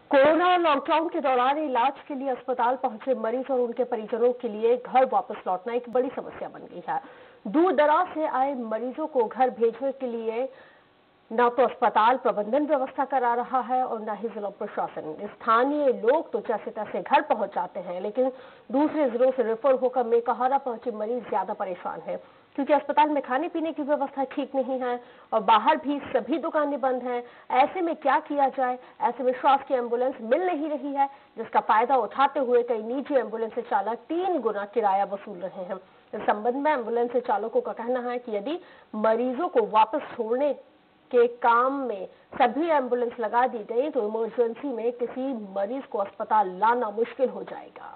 Corona lockdown के दौरान इलाज के लिए अस्पताल पहुंचे मरीज और उनके परिजनों के लिए घर वापस लौटना एक बड़ी समस्या बन गई है। दूर दराज से आए मरीजों को घर भेजने के लिए न तो अस्पताल प्रबंधन व्यवस्था करा रहा है और न ही जिला प्रशासन। स्थानीय लोग तो जैसे तैसे घर पहुंच जाते हैं, लेकिन दूसरे जिलों से रेफर होकर मेकाहारा पहुंचे मरीज ज्यादा परेशान हैं, क्योंकि अस्पताल में खाने पीने की व्यवस्था ठीक नहीं है और बाहर भी सभी दुकानें बंद हैं। ऐसे में क्या किया जाए? ऐसे में स्वास्थ्य की एम्बुलेंस मिल नहीं रही है, जिसका फायदा उठाते हुए कई निजी एम्बुलेंस चालक 3 गुना किराया वसूल रहे हैं। इस संबंध में एम्बुलेंस चालकों का कहना है कि यदि मरीजों को वापस छोड़ने के काम में सभी एम्बुलेंस लगा दी गई तो इमरजेंसी में किसी मरीज को अस्पताल लाना मुश्किल हो जाएगा।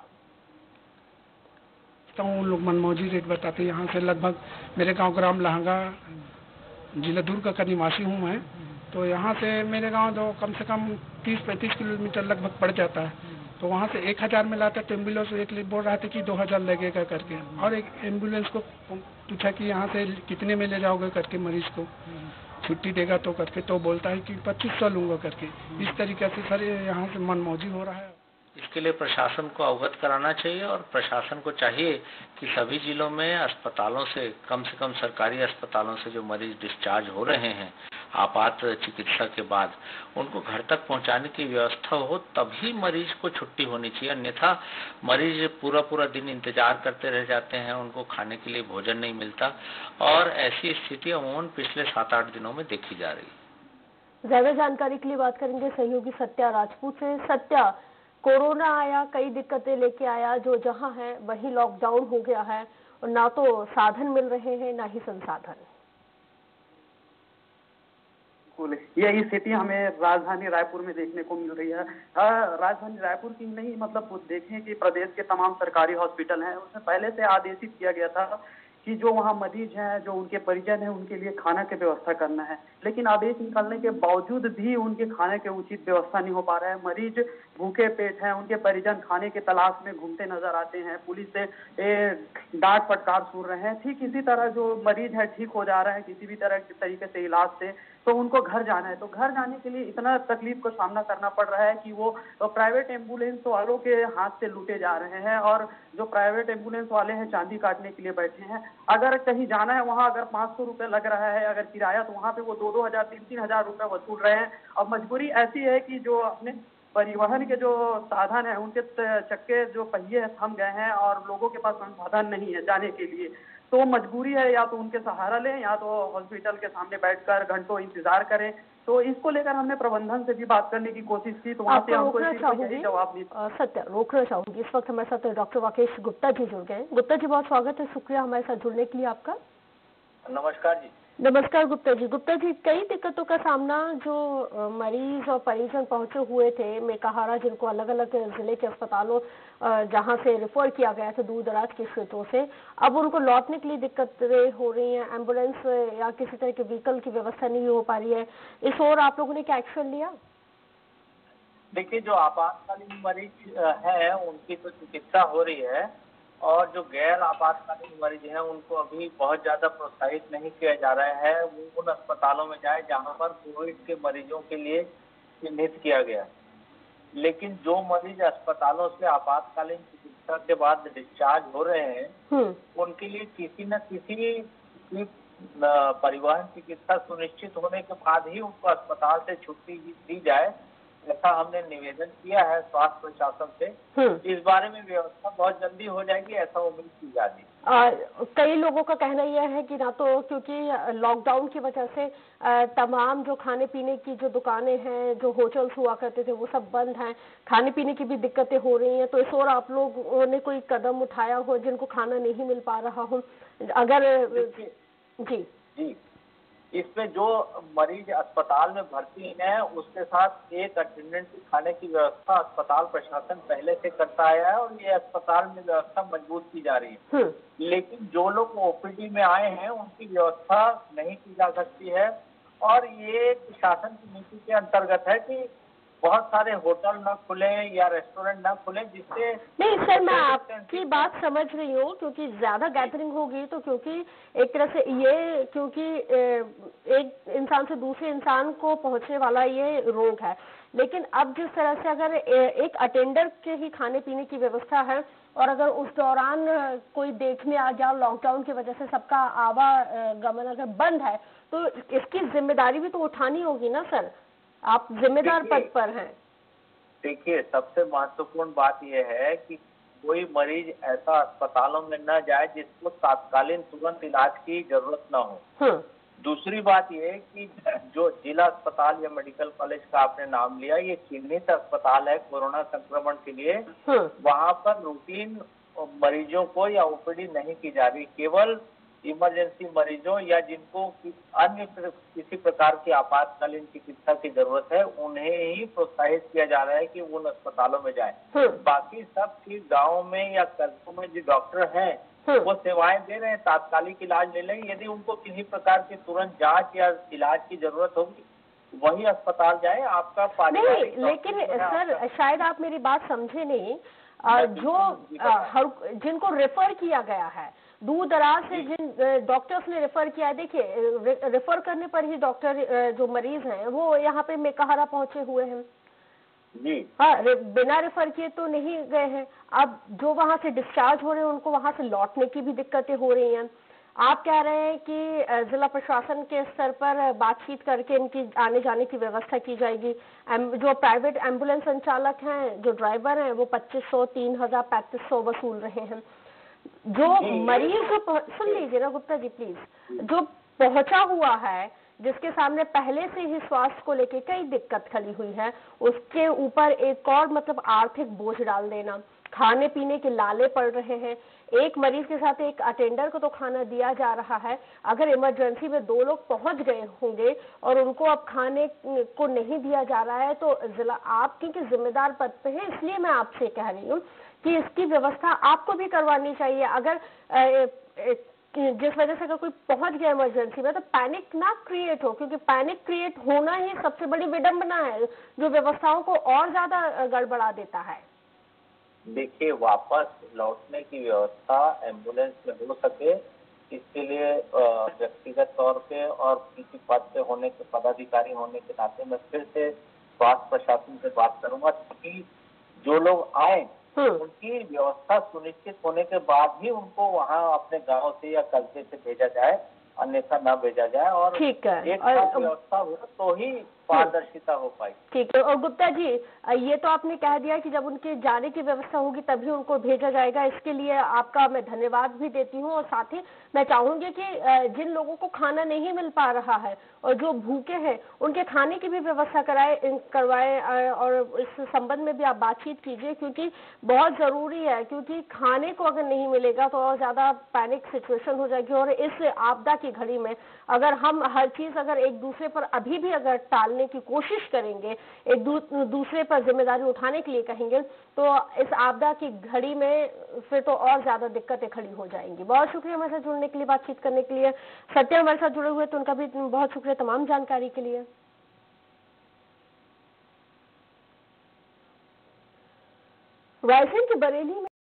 तो उन लोग मनमौजी रेट बताते हैं। यहाँ से लगभग मेरे गांव ग्राम लहंगा जिला दुर्ग का निवासी हूँ मैं, तो यहाँ से मेरे गांव तो कम से कम 30-35 किलोमीटर लगभग पड़ जाता है। तो वहाँ से 1000 में लाता तो एम्बुलेंस एक बोल रहा था कि 2000 लगेगा करके, और एक एम्बुलेंस को पूछा कि यहाँ से कितने में ले जाओगे करके, मरीज को छुट्टी देगा तो करके, तो बोलता है कि 2500 लूंगा करके। इस तरीके से सर यहाँ से मनमौजी हो रहा है। इसके लिए प्रशासन को अवगत कराना चाहिए और प्रशासन को चाहिए कि सभी जिलों में अस्पतालों से कम सरकारी अस्पतालों से जो मरीज डिस्चार्ज हो रहे हैं आपात चिकित्सा के बाद, उनको घर तक पहुंचाने की व्यवस्था हो, तभी मरीज को छुट्टी होनी चाहिए। अन्यथा मरीज पूरा दिन इंतजार करते रह जाते हैं, उनको खाने के लिए भोजन नहीं मिलता, और ऐसी स्थिति अमूमन पिछले 7-8 दिनों में देखी जा रही है। ज्यादा जानकारी के लिए बात करेंगे सहयोगी सत्या राजपूत से। सत्या, कोरोना आया, कई दिक्कतें लेके आया, जो जहां है वहीं लॉकडाउन हो गया है और ना तो साधन मिल रहे हैं ना ही संसाधन। यही स्थिति हमें राजधानी रायपुर में देखने को मिल रही है। राजधानी रायपुर की नहीं, मतलब देखें कि प्रदेश के तमाम सरकारी हॉस्पिटल हैं, उसमें पहले से आदेशित किया गया था कि जो वहाँ मरीज हैं, जो उनके परिजन हैं, उनके लिए खाना की व्यवस्था करना है। लेकिन आदेश निकलने के बावजूद भी उनके खाने के उचित व्यवस्था नहीं हो पा रहा है। मरीज भूखे पेट हैं, उनके परिजन खाने की तलाश में घूमते नजर आते हैं, पुलिस से डांट फटकार सुन रहे हैं। ठीक इसी तरह जो मरीज है ठीक हो जा रहा है किसी भी तरह के तरीके से इलाज से, तो उनको घर जाना है, तो घर जाने के लिए इतना तकलीफ का सामना करना पड़ रहा है कि वो प्राइवेट एम्बुलेंस वालों के हाथ से लूटे जा रहे हैं, और जो प्राइवेट एम्बुलेंस वाले हैं चांदी काटने के लिए बैठे हैं। अगर कहीं जाना है, वहां अगर 500 रुपए लग रहा है अगर किराया, तो वहां पे वो 2-2 हजार 3-3 हजार रुपए वसूल रहे हैं। अब मजबूरी ऐसी है कि जो अपने परिवहन के जो साधन है, उनके चक्के जो पहिए थम गए हैं और लोगों के पास संसाधन नहीं है जाने के लिए, तो मजबूरी है या तो उनके सहारा लें या तो हॉस्पिटल के सामने बैठकर घंटों इंतजार करें। तो इसको लेकर हमने प्रबंधन से भी बात करने की कोशिश की, तो वहाँ से हमको जवाब नहीं। सत्य, रोकना चाहूंगी, इस वक्त हमारे साथ डॉक्टर राकेश गुप्ता जी जुड़ गए। गुप्ता जी, बहुत स्वागत है, शुक्रिया हमारे साथ जुड़ने के लिए आपका। नमस्कार जी। नमस्कार गुप्ता जी। गुप्ता जी, कई दिक्कतों का सामना जो मरीज और परिजन पहुंचे हुए थे मेकाहारा, जिनको अलग अलग जिले के अस्पतालों जहां से रेफर किया गया था दूर दराज के क्षेत्रों से, अब उनको लौटने के लिए दिक्कतें हो रही हैं, एम्बुलेंस या किसी तरह के व्हीकल की व्यवस्था नहीं हो पा रही है। इस ओर आप लोगों ने क्या एक्शन लिया? देखिए, जो आपातकालीन मरीज है उनकी तो चिकित्सा हो रही है, और जो गैर आपातकालीन मरीज हैं उनको अभी बहुत ज्यादा प्रोत्साहित नहीं किया जा रहा है। वो उन अस्पतालों में जाए जहां पर कोविड के मरीजों के लिए चिन्हित किया गया। लेकिन जो मरीज अस्पतालों से आपातकालीन चिकित्सा के बाद डिस्चार्ज हो रहे हैं, उनके लिए किसी न किसी परिवहन चिकित्सा सुनिश्चित होने के बाद ही उनको अस्पताल से छुट्टी दी जाए, ऐसा हमने निवेदन किया है स्वास्थ्य प्रशासन से। इस बारे में व्यवस्था बहुत जल्दी हो जाएगी, ऐसा उम्मीद की जा रही है। कई लोगों का कहना यह है कि ना तो क्योंकि लॉकडाउन की वजह से तमाम जो खाने पीने की जो दुकानें हैं, जो होटल्स हुआ करते थे, वो सब बंद हैं, खाने पीने की भी दिक्कतें हो रही हैं। तो इस ओर आप लोगों ने कोई कदम उठाया हो जिनको खाना नहीं मिल पा रहा हो? अगर जी, इसमें जो मरीज अस्पताल में भर्ती हैं उसके साथ एक अटेंडेंट की खाने की व्यवस्था अस्पताल प्रशासन पहले से करता आया है, और ये अस्पताल में व्यवस्था मजबूत की जा रही है। लेकिन जो लोग ओपीडी में आए हैं उनकी व्यवस्था नहीं की जा सकती है, और ये शासन की नीति के अंतर्गत है कि बहुत सारे होटल न खुले या रेस्टोरेंट न खुले, जिससे नहीं सर, मैं आपकी बात समझ रही हूँ, क्योंकि ज्यादा गैदरिंग होगी तो क्योंकि एक तरह से ये, क्योंकि एक इंसान से दूसरे इंसान को पहुंचने वाला ये रोग है, लेकिन अब जिस तरह से अगर एक अटेंडर के ही खाने पीने की व्यवस्था है और अगर उस दौरान कोई देखने आ जाओ, लॉकडाउन की वजह से सबका आवागमन अगर बंद है, तो इसकी जिम्मेदारी भी तो उठानी होगी ना सर, आप जिम्मेदार पद पर हैं। देखिए, सबसे महत्वपूर्ण बात यह है कि कोई मरीज ऐसा अस्पतालों में न जाए जिसको तात्कालीन तुरंत इलाज की जरूरत न हो। दूसरी बात यह है कि जो जिला अस्पताल या मेडिकल कॉलेज का आपने नाम लिया, ये चिन्हित अस्पताल है कोरोना संक्रमण के लिए। वहां पर रूटीन मरीजों को या ओपीडी नहीं की जा रही, केवल इमरजेंसी मरीजों या जिनको अन्य किसी प्रकार की आपातकालीन चिकित्सा की जरूरत है, उन्हें ही प्रोत्साहित किया जा रहा है कि उन अस्पतालों में जाएं। बाकी सब ठीक गाँव में या कस्बों में जो डॉक्टर हैं वो सेवाएं दे रहे हैं, तात्कालिक इलाज ले लेंगे। यदि उनको किसी प्रकार की तुरंत जांच या इलाज की जरूरत होगी, वही अस्पताल जाए। आपका पारिवारिक नहीं, लेकिन सर शायद आप मेरी बात समझे नहीं। जो जिनको रेफर किया गया है, दूर दराज से जिन डॉक्टर्स ने रेफर किया है, देखिए रेफर करने पर ही डॉक्टर जो मरीज हैं वो यहाँ पे मेकाहारा पहुंचे हुए हैं जी। हाँ, बिना रेफर किए तो नहीं गए हैं। अब जो वहां से डिस्चार्ज हो रहे हैं उनको वहां से लौटने की भी दिक्कतें हो रही हैं। आप कह रहे हैं कि जिला प्रशासन के स्तर पर बातचीत करके इनकी आने जाने की व्यवस्था की जाएगी। जो प्राइवेट एम्बुलेंस संचालक हैं, जो ड्राइवर हैं, वो 2500, 3000, 3500 वसूल रहे हैं। जो मरीज सुन लीजिए ना गुप्ता जी प्लीज, जो पहुंचा हुआ है, जिसके सामने पहले से ही स्वास्थ्य को लेकर कई दिक्कत खड़ी हुई है, उसके ऊपर एक और मतलब आर्थिक बोझ डाल देना, खाने पीने के लाले पड़ रहे हैं। एक मरीज के साथ एक अटेंडर को तो खाना दिया जा रहा है, अगर इमरजेंसी में 2 लोग पहुंच गए होंगे और उनको अब खाने को नहीं दिया जा रहा है, तो जिला आप क्योंकि जिम्मेदार पद पे है, इसलिए मैं आपसे कह रही हूँ कि इसकी व्यवस्था आपको भी करवानी चाहिए। अगर जिस वजह से अगर कोई पहुंच गया इमरजेंसी में, तो पैनिक ना क्रिएट हो, क्योंकि पैनिक क्रिएट होना ही सबसे बड़ी विडंबना है जो व्यवस्थाओं को और ज्यादा गड़बड़ा देता है। देखिए, वापस लौटने की व्यवस्था एम्बुलेंस में हो सके, इसके लिए व्यक्तिगत तौर पे और किसी पद पे होने के पदाधिकारी होने के नाते मैं फिर से स्वास्थ्य प्रशासन से बात करूंगा ताकि जो लोग आए उनकी व्यवस्था सुनिश्चित होने के बाद ही उनको वहां अपने गांव से या कस्बे से भेजा जाए, अन्यथा न भेजा जाए। और ठीक है, एक साथ व्यवस्था हो तो ही पारदर्शिता हो पाई। ठीक है। और गुप्ता जी, ये तो आपने कह दिया कि जब उनके जाने की व्यवस्था होगी तभी उनको भेजा जाएगा। इसके लिए आपका मैं धन्यवाद भी देती हूँ। और साथ ही मैं चाहूंगी कि जिन लोगों को खाना नहीं मिल पा रहा है और जो भूखे हैं, उनके खाने की भी व्यवस्था करवाए और इस संबंध में भी आप बातचीत कीजिए, क्योंकि बहुत जरूरी है। क्योंकि खाने को अगर नहीं मिलेगा तो और ज्यादा पैनिक सिचुएशन हो जाएगी। और इस आपदा की घड़ी में अगर हम हर चीज अगर एक दूसरे पर अभी भी अगर टालने की कोशिश करेंगे, एक दूसरे पर जिम्मेदारी उठाने के लिए कहेंगे, तो इस आपदा की घड़ी में फिर तो और ज्यादा दिक्कतें खड़ी हो जाएंगी। बहुत शुक्रिया हमारे साथ जुड़ने के लिए, बातचीत करने के लिए। सत्य हमारे साथ जुड़े हुए तो उनका भी बहुत शुक्रिया तमाम जानकारी के लिए। रायसेन के बरेली में